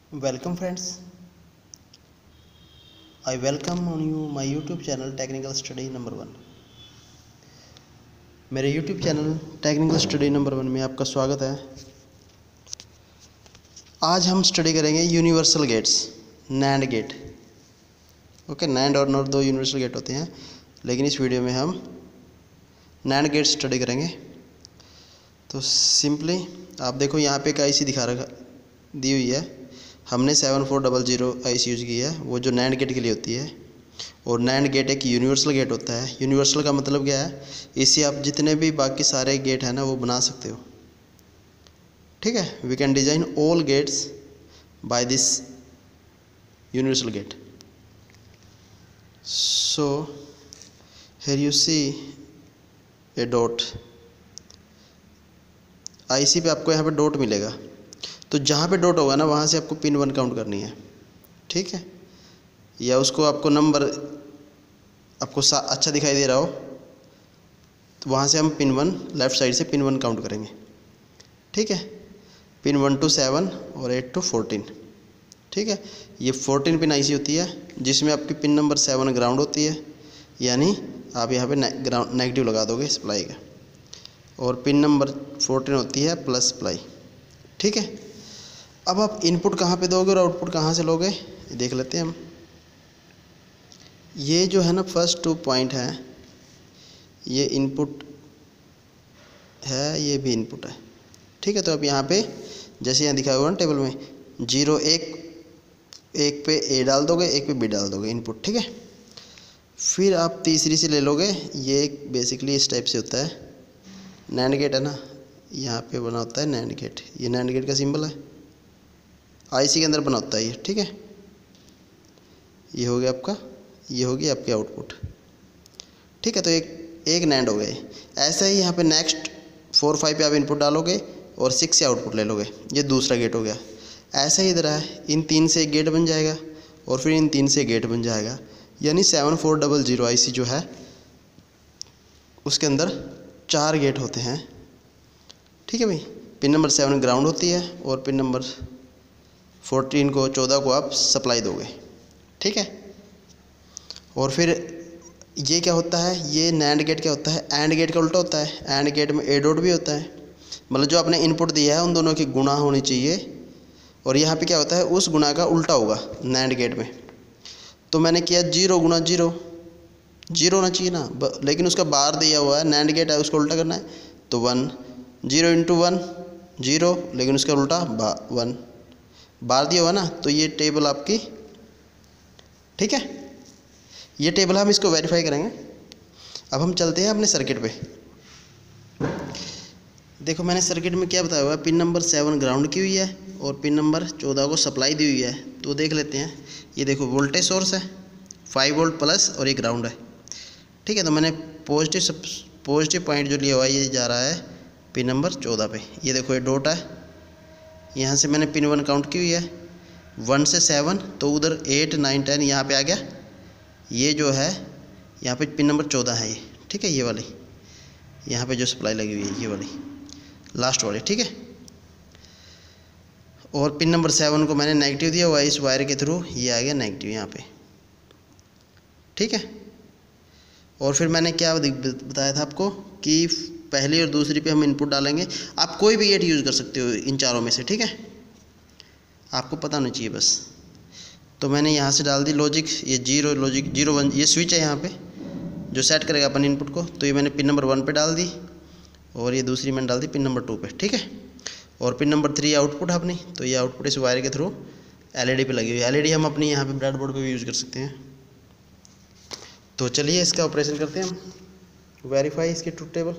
Welcome friends, I welcome on you my YouTube channel Technical Study number 1। मेरे YouTube channel technical study number 1 में आपका स्वागत है। आज हम स्टडी करेंगे universal gates, NAND gate. Okay, NAND और नॉर दो यूनिवर्सल गेट होते हैं, लेकिन इस वीडियो में हम नैंड गेट स्टडी करेंगे। तो सिंपली आप देखो, यहाँ पे एक आईसी दी हुई है। हमने 7400 आईसी यूज़ की है, वो जो नैंड गेट के लिए होती है। और नैंड गेट एक यूनिवर्सल गेट होता है। यूनिवर्सल का मतलब क्या है, इससे आप जितने भी बाकी सारे गेट हैं ना वो बना सकते हो। ठीक है, we can design all gates by this universal gate. So here you see a dot. IC पे आपको यहाँ पे डॉट मिलेगा, तो जहाँ पे डॉट होगा ना वहाँ से आपको पिन 1 काउंट करनी है। ठीक है, या उसको आपको नंबर आपको अच्छा दिखाई दे रहा हो तो वहाँ से हम पिन 1 लेफ़्ट साइड से पिन 1 काउंट करेंगे। ठीक है, पिन 1 to 7 और 8 to 14। ठीक है, ये 14 पिन आईसी होती है, जिसमें आपकी पिन नंबर 7 ग्राउंड होती है, यानी आप यहाँ पे नेगेटिव लगा दोगे सप्लाई का। और पिन नंबर 14 होती है प्लस सप्लाई। ठीक है, अब आप इनपुट कहाँ पे दोगे और आउटपुट कहाँ से लोगे देख लेते हैं हम। ये जो है ना फर्स्ट 2 पॉइंट है, ये इनपुट है, ये भी इनपुट है। ठीक है, तो अब यहाँ पे जैसे यहाँ दिखाया हुआ ना टेबल में 0 1 पे ए डाल दोगे, 1 पे बी डाल दोगे इनपुट। ठीक है, फिर आप तीसरी से ले लोगे। ये बेसिकली इस टाइप से होता है, नैंड गेट है ना, यहाँ पे बना होता है नैंड गेट। ये नैंड गेट का सिंबल है, आईसी के अंदर बना होता है ये। ठीक है, ये हो गया आपका, ये होगी आपकी आउटपुट। ठीक है, तो एक नैंड हो गए। ऐसा ही यहाँ पे नेक्स्ट 4 5 पे आप इनपुट डालोगे और 6 से आउटपुट ले लोगे, ये दूसरा गेट हो गया। ऐसा ही इधर है, इन 3 से एक गेट बन जाएगा और फिर इन 3 से गेट बन जाएगा, यानी 7400 आईसी जो है उसके अंदर 4 गेट होते हैं। ठीक है भाई, पिन नंबर 7 ग्राउंड होती है और पिन नंबर 14 को आप सप्लाई दोगे। ठीक है, और फिर ये क्या होता है, ये नैंड गेट क्या होता है, एंड गेट का उल्टा होता है। एंड गेट में ए डॉट भी होता है, मतलब जो आपने इनपुट दिया है उन दोनों की गुणा होनी चाहिए। और यहाँ पे क्या होता है, उस गुणा का उल्टा होगा नैंड गेट में। तो मैंने किया 0 गुणा 0, 0 होना चाहिए ना, लेकिन उसका बार दिया हुआ है, नैंड गेट है, उसको उल्टा करना है। तो 1 0 इंटू 1 0, लेकिन उसका उल्टा 1 बार दिया हुआ ना। तो ये टेबल आपकी, ठीक है, ये टेबल हम इसको वेरीफाई करेंगे। अब हम चलते हैं अपने सर्किट पे। देखो मैंने सर्किट में क्या बताया हुआ है, पिन नंबर 7 ग्राउंड की हुई है और पिन नंबर 14 को सप्लाई दी हुई है। तो देख लेते हैं, ये देखो वोल्टेज सोर्स है 5 वोल्ट प्लस और ये ग्राउंड है। ठीक है, तो मैंने पॉजिटिव पॉइंट जो लिया हुआ है ये जा रहा है पिन नंबर 14 पे। ये देखो ये डॉट है, यहाँ से मैंने पिन 1 काउंट की हुई है, 1 से 7, तो उधर 8 9 10 यहाँ पे आ गया। ये जो है यहाँ पे पिन नंबर 14 है ये। ठीक है, ये वाली यहाँ पे जो सप्लाई लगी हुई है, ये वाली लास्ट वाली। ठीक है, और पिन नंबर 7 को मैंने नेगेटिव दिया हुआ है इस वायर के थ्रू, ये आ गया नेगेटिव यहाँ पे। ठीक है, और फिर मैंने क्या बताया था आपको कि पहली और दूसरी पे हम इनपुट डालेंगे। आप कोई भी गेट यूज़ कर सकते हो इन चारों में से। ठीक है, आपको पता होना चाहिए बस। तो मैंने यहाँ से डाल दी लॉजिक, ये लॉजिक 0 1, ये स्विच है यहाँ पे जो सेट करेगा अपन इनपुट को। तो ये मैंने पिन नंबर 1 पे डाल दी और ये दूसरी मैंने डाल दी पिन नंबर 2 पे। ठीक है, और पिन नंबर 3 आउटपुट है अपनी, तो ये आउटपुट इस वायर के थ्रू एलईडी पे लगी हुई है। एलईडी हम अपनी यहाँ पे ब्रेडबोर्ड पे भी यूज़ कर सकते हैं। तो चलिए इसका ऑपरेशन करते हैं हम, वेरीफाई इसकी ट्रुथ टेबल।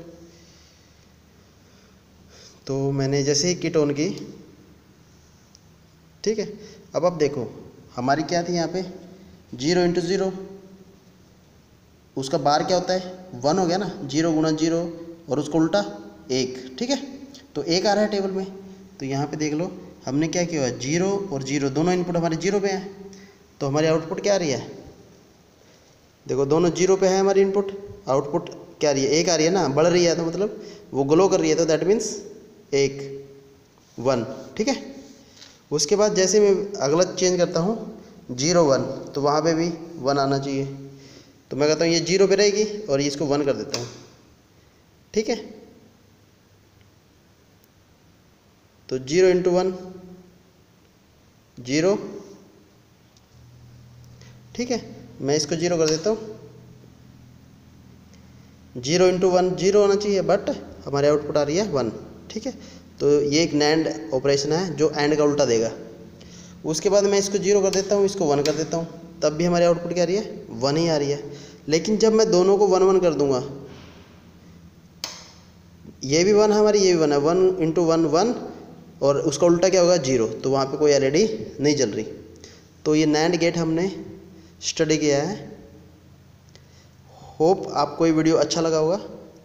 तो मैंने जैसे ही किट ऑन की, ठीक है, अब आप देखो हमारी क्या थी यहाँ पे 0 इंटू 0, उसका बार क्या होता है 1 हो गया ना, 0 गुणा 0 और उसको उल्टा 1। ठीक है, तो 1 आ रहा है टेबल में। तो यहाँ पे देख लो हमने क्या किया है, 0 और 0 दोनों इनपुट हमारे 0 पे हैं। तो हमारी आउटपुट क्या आ रही है, देखो दोनों 0 पे है हमारी इनपुट, आउटपुट क्या आ रही है 1 आ रही है ना, बढ़ रही है, तो मतलब वो ग्लो कर रही है, तो दैट मीन्स 1 1। ठीक है, उसके बाद जैसे मैं अगला चेंज करता हूँ 0 1, तो वहाँ पे भी 1 आना चाहिए। तो मैं कहता हूँ ये 0 पे रहेगी और इसको 1 कर देता हूँ, ठीक है। तो 0 × 1 0, ठीक है। मैं इसको 0 कर देता हूँ। 0 × 1 0 होना चाहिए, बट हमारे आउटपुट आ रही है 1, ठीक है। तो ये एक नैंड ऑपरेशन है जो एंड का उल्टा देगा। उसके बाद मैं इसको 0 कर देता हूँ, इसको 1 कर देता हूँ, तब भी हमारी आउटपुट क्या आ रही है, 1 ही आ रही है। लेकिन जब मैं दोनों को 1 1 कर दूंगा, ये भी 1 है हमारी, ये भी 1 है, 1 × 1 1, और उसका उल्टा क्या होगा 0, तो वहाँ पे कोई एलईडी नहीं जल रही। तो ये नैंड गेट हमने स्टडी किया है। होप आपको ये वीडियो अच्छा लगा होगा।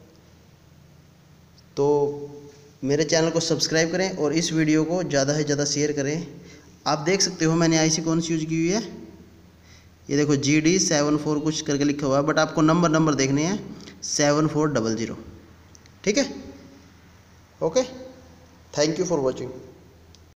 तो मेरे चैनल को सब्सक्राइब करें और इस वीडियो को ज़्यादा से ज़्यादा शेयर करें। आप देख सकते हो मैंने आईसी कौन सी यूज़ की हुई है, ये देखो GD74 कुछ करके लिखा हुआ है, बट आपको नंबर देखने हैं 7400, ठीक है। Okay, thank you for watching.